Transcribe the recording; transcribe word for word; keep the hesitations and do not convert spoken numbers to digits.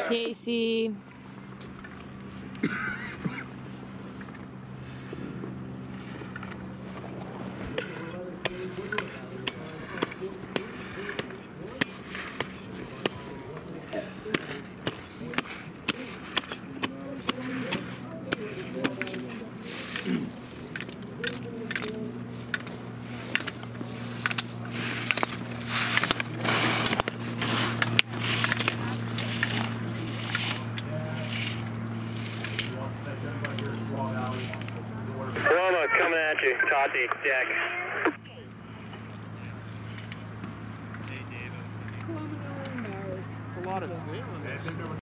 Casey. Roma coming at you, Tati, deck. It's a lot of